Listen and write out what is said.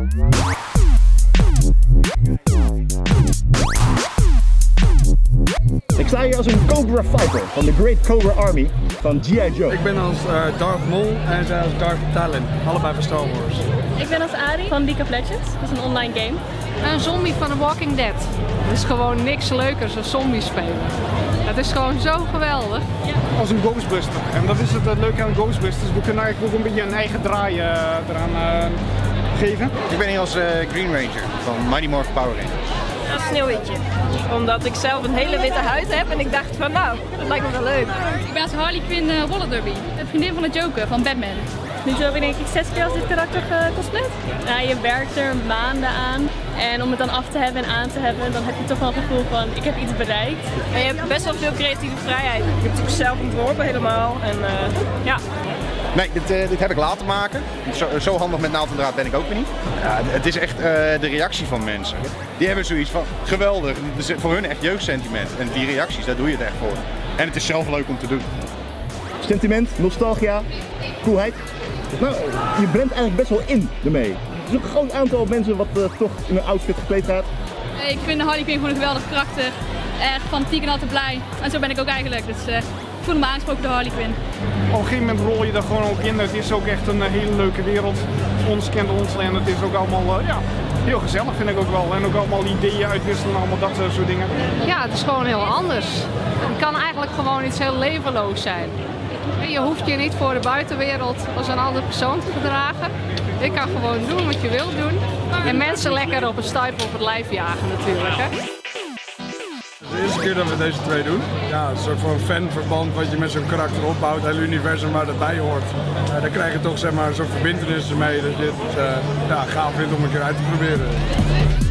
Ik sta hier als een Cobra Fighter van de Great Cobra Army van G.I. Joe. Ik ben als Darth Maul en zij als Darth Talon, allebei van Star Wars. Ik ben als Ari van League of Legends, dat is een online game. Een zombie van The Walking Dead. Het is gewoon niks leukers dan zombies spelen. Het is gewoon zo geweldig. Als een Ghostbuster. En dat is het leuke aan Ghostbusters. We kunnen eigenlijk ook een beetje een eigen draai eraan geven. Ik ben hier als Green Ranger van Mighty Morphin Power Rangers. Een Sneeuwwitje. Omdat ik zelf een hele witte huid heb en ik dacht van nou, dat lijkt me wel leuk. Ik ben als Harley Quinn Roller Derby, de vriendin van de Joker van Batman. Nu heb ik denk ik 6 keer als dit karakter gecosplay. Ja, je werkt er maanden aan en om het dan af te hebben en aan te hebben, dan heb je toch wel het gevoel van ik heb iets bereikt. En je hebt best wel veel creatieve vrijheid. Ik heb het natuurlijk zelf ontworpen helemaal en ja. Nee, dit heb ik laten maken. Zo handig met naald en draad ben ik ook weer niet. Ja, het is echt de reactie van mensen. Die hebben zoiets van geweldig. Het is voor hun echt jeugdsentiment. En die reacties, daar doe je het echt voor. En het is zelf leuk om te doen. Sentiment, nostalgia, coolheid. Nou, je brengt eigenlijk best wel in ermee. Er is ook een groot aantal mensen wat toch in een outfit gekleed gaat. Ik vind de Harley Quinn gewoon een geweldig karakter. Erg fanatiek en altijd blij. En zo ben ik ook eigenlijk. Dus ik voel me aangesproken door Harley Quinn. Op een gegeven moment rol je daar gewoon ook in. Het is ook echt een hele leuke wereld. Ons kent ons en het is ook allemaal heel gezellig vind ik ook wel. En ook allemaal ideeën uitwisselen en allemaal dat soort dingen. Ja, het is gewoon heel anders. Het kan eigenlijk gewoon iets heel levenloos zijn. Je hoeft je niet voor de buitenwereld als een andere persoon te gedragen. Je kan gewoon doen wat je wilt doen. En mensen lekker op een stuip op het lijf jagen natuurlijk. Hè? De eerste keer dat we deze twee doen. Ja, een soort van fanverband wat je met zo'n karakter opbouwt, het hele universum waar dat bij hoort. Daar krijg je toch zeg maar zo'n verbintenis mee dat je het gaaf vindt om een keer uit te proberen.